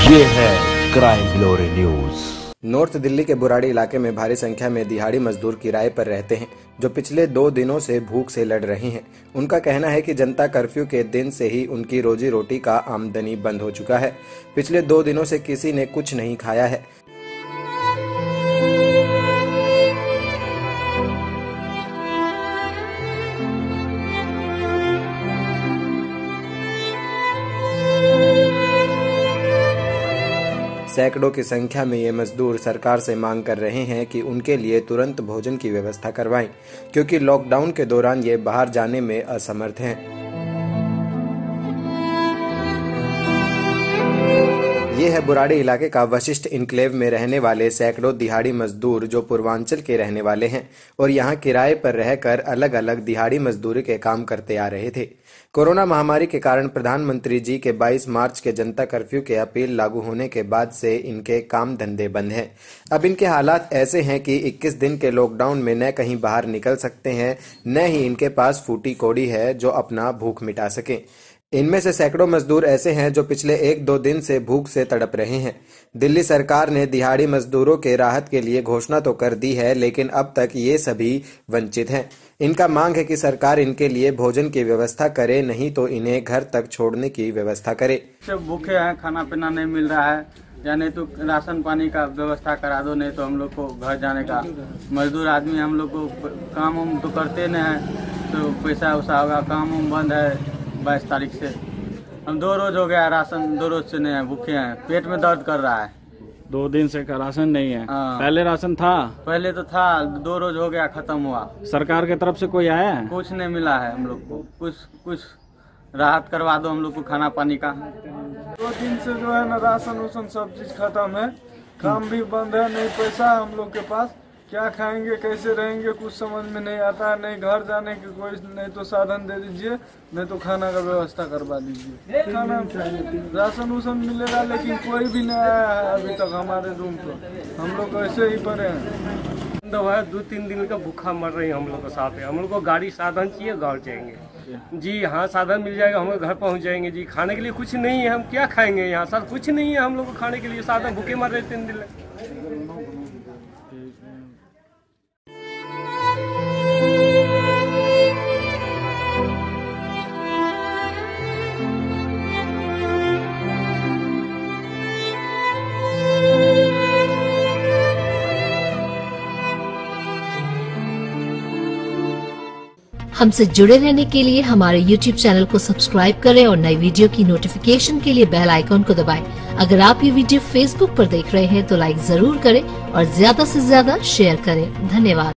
ये है crime glory news. North Delhi के बुराड़ी इलाके में भारी संख्या में दिहाड़ी मजदूर किराए पर रहते हैं, जो पिछले 2 दिनों से भूख से लड़ रहे हैं। उनका कहना है कि जनता कर्फ्यू के दिन से ही उनकी रोजी रोटी का आमदनी बंद हो चुका है। पिछले 2 दिनों से किसी ने कुछ नहीं खाया है। सैकड़ों की संख्या में ये मजदूर सरकार से मांग कर रहे हैं कि उनके लिए तुरंत भोजन की व्यवस्था करवाएं, क्योंकि लॉकडाउन के दौरान ये बाहर जाने में असमर्थ हैं। ये है बुराड़ी इलाके का वशिष्ठ इनक्लेव में रहने वाले सैकड़ों दिहाड़ी मजदूर, जो पूर्वांचल के रहने वाले हैं और यहाँ किराए पर रहकर अलग अलग दिहाड़ी मजदूरी के काम करते आ रहे थे। कोरोना महामारी के कारण प्रधानमंत्री जी के 22 मार्च के जनता कर्फ्यू के अपील लागू होने के बाद से इनके काम धंधे बंद हैं। अब इनके हालात ऐसे हैं कि 21 दिन के लॉकडाउन में न कहीं बाहर निकल सकते हैं, न ही इनके पास फूटी कौड़ी है जो अपना भूख मिटा सकें। इनमें से सैकड़ों मजदूर ऐसे हैं जो पिछले 1-2 दिन से भूख से तड़प रहे हैं। दिल्ली सरकार ने दिहाड़ी मजदूरों के राहत के लिए घोषणा तो कर दी है, लेकिन अब तक ये सभी वंचित हैं। इनका मांग है कि सरकार इनके लिए भोजन की व्यवस्था करे, नहीं तो इन्हें घर तक छोड़ने की व्यवस्था करे। सब भूखे हैं, खाना पीना नहीं मिल रहा है, या नहीं तो राशन पानी का व्यवस्था करा दो, नहीं तो हम लोग को घर जाने का। मजदूर आदमी हम लोग को काम हम तो करते नहीं है, तो पैसा वैसा होगा। काम बंद है 22 तारीख से। हम 2 रोज हो गया, राशन 2 रोज से नहीं है, भूखे हैं, पेट में दर्द कर रहा है। 2 दिन से का राशन नहीं है। पहले राशन था? पहले तो था, 2 रोज हो गया, खत्म हुआ। सरकार की तरफ से कोई आया है? कुछ नहीं मिला है हम लोग को। कुछ राहत करवा दो हम लोग को खाना पानी का। 2 दिन से जो है ना राशन उसन सब चीज खत्म है, काम भी बंद है, नहीं पैसा है हम लोग के पास। क्या खाएंगे, कैसे रहेंगे, कुछ समझ में नहीं आता है। नहीं घर जाने की कोई, नहीं तो साधन दे दीजिए, नहीं तो खाना का व्यवस्था करवा दीजिए। खाना राशन उसन मिलेगा, लेकिन कोई भी नहीं आया है अभी तक हमारे रूम पर। हम लोग ऐसे ही पड़े हैं। 2-3 दिन का भूखा मर रही है हम लोग के साथ। हम लोग को गाड़ी साधन चाहिए, घर जाएंगे जी। हाँ, साधन मिल जाएगा, हम लोग घर पहुंच जाएंगे जी। खाने के लिए कुछ नहीं है, हम क्या खाएंगे यहाँ सर? कुछ नहीं है हम लोग को खाने के लिए, साधन भूखे मर रहे 3 दिन। हमसे जुड़े रहने के लिए हमारे YouTube चैनल को सब्सक्राइब करें और नई वीडियो की नोटिफिकेशन के लिए बेल आइकॉन को दबाएं। अगर आप ये वीडियो Facebook पर देख रहे हैं तो लाइक जरूर करें और ज्यादा से ज्यादा शेयर करें। धन्यवाद।